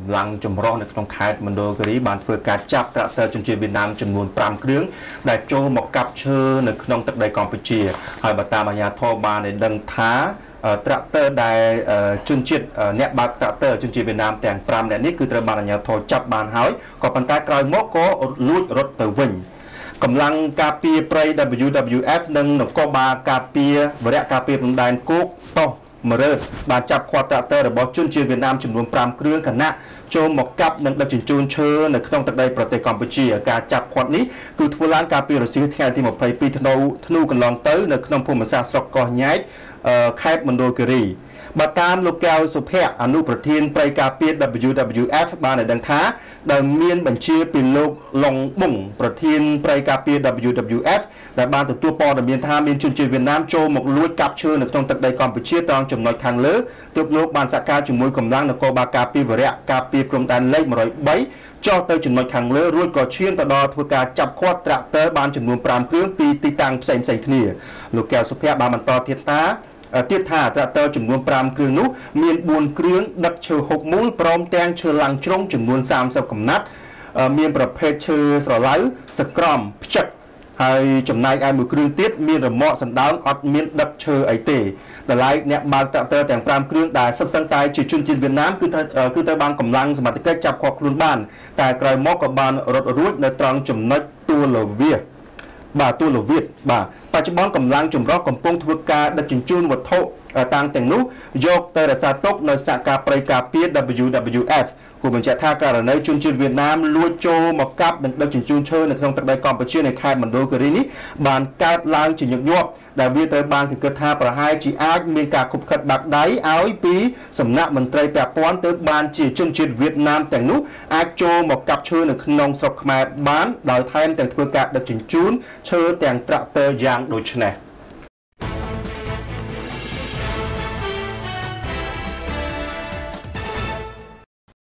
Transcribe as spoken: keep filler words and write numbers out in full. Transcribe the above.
កម្លាំងចម្រុះនៅក្នុងខេត្តមណ្ឌលគិរីបានធ្វើការចាប់ត្រាក់ទ័រជនជាតិវៀតណាមចំនួនប្រាំគ្រឿងដែលចូលមកកាប់ឈើនៅក្នុងទឹកដីកម្ពុជាហើយបើតាមអាជ្ញាធរបានឲ្យដឹងថាត្រាក់ទ័រដែលជនជាតិអ្នកបើកត្រាក់ទ័រជនជាតិវៀតណាមទាំងប្រាំនាក់នេះគឺត្រូវបានអាជ្ញាធរចាប់បានហើយក៏ប៉ុន្តែក្រោយមកក៏លួចរត់ទៅវិញកម្លាំងការពារព្រៃ W W F និងនគរបាលការពារវរៈការពារព្រំដែនគោកតោះមរើតបានចាប់ឃាត់ត្រាក់ទ័ររបស់ជនជាតិវៀតណាមចំនួនប្រាំគ្រឿងខណៈចូលមកកាប់និងដឹកជញ្ជូនឈើនៅក្នុងទឹកដីប្រទេសកម្ពុជាការចាប់ឃាត់នេះគឺធ្វើឡើងកាលពីរសៀលថ្ងៃទីម្ភៃពីរធ្នូធ្នូកន្លងទៅនៅក្នុងភូមិសាស្ត្រស្រុកកោះញែកខេត្តមណ្ឌលគិរីបើតាមលោកកែវសុភ័ក្រអនុប្រធានព្រៃការពារ W W F បានឲ្យដឹងថាដែលមានបញ្ជាពីលោកឡុងបុងប្រធានព្រៃការពារ W W F ដែលបានទទួលព័ត៌មានថាមានជនជាតិវៀតណាមចូលមកលួចកាប់ឈើនៅក្នុងទឹកដីកម្ពុជាត្រង់ចំណុចខាងលើទើបលោកបានសហការជាមួយកម្លាំងនគរបាលការពារវរៈការពារព្រំដែនលេខមួយរយបីចុះទៅចំណុចខាងលើរួចក៏ឈានទៅដល់ធ្វើការចាប់ឃាត់ត្រាក់ទ័របានចំនួនប្រាំគ្រឿងពីទីតាំងផ្សេងៗគ្នាលោកកែវសុភ័ក្របានបន្តទៀតថាទៀតថាត្រាក់ទ័រចំនួនប្រាំគ្រឿងនោះមានបួនគ្រឿងដឹកឈើហុកមូលព្រមទាំងឈើឡាំងជ្រុងចំនួនសាមសិបកំណាត់មានប្រភេទឈើស្រឡៅសក្រំផ្ចឹកហើយចំណែកឯមួយគ្រឿងទៀតមានរមាក់សណ្ដើងអត់មានដឹកឈើអីទេដល់ឡែកអ្នកបើកត្រាក់ទ័រទាំងប្រាំគ្រឿងដែលសិតសឹងតែជាជនជាតិវៀតណាមគឺគឺត្រូវបានកម្លាំងសមត្ថកិច្ចចាប់ឃាត់ខ្លួនបានតែក្រោយមកក៏បានរត់រួចនៅត្រង់ចំណុចទួលលវាបាទទួលលវាបាទបច្ចុប្បន្នកម្លាំងចម្រុះកំពុងធ្វើការដឹកជញ្ជូនវត្ថុតាំងទាំងនោះយកទៅរក្សាទុកនៅស្នាក់ការព្រៃការពារ W W F គូបញ្ជាក់ថាករណីជនជាតិវៀតណាមលួចចូលមកកាប់និងដឹកជញ្ជូនឈើនៅក្នុងទឹកដីកម្ពុជានៅខេត្តមណ្ឌលគិរីនេះបានកើតឡើងជាញឹកញាប់ដែលវាត្រូវបានគេគិតថាប្រហែលជាអាចមានការខុបខិតបាក់ដៃឲ្យពីសំណាក់មន្ត្រីពាក់ព័ន្ធទើបបានជាជនជាតិវៀតណាមទាំងនោះអាចចូលមកកាប់ឈើនៅក្នុងស្រុកខ្មែរបានដោយថែមទាំងធ្វើការដឹកជញ្ជូនឈើទាំងត្រាក់ទ័រយ៉ាងដូចនេះ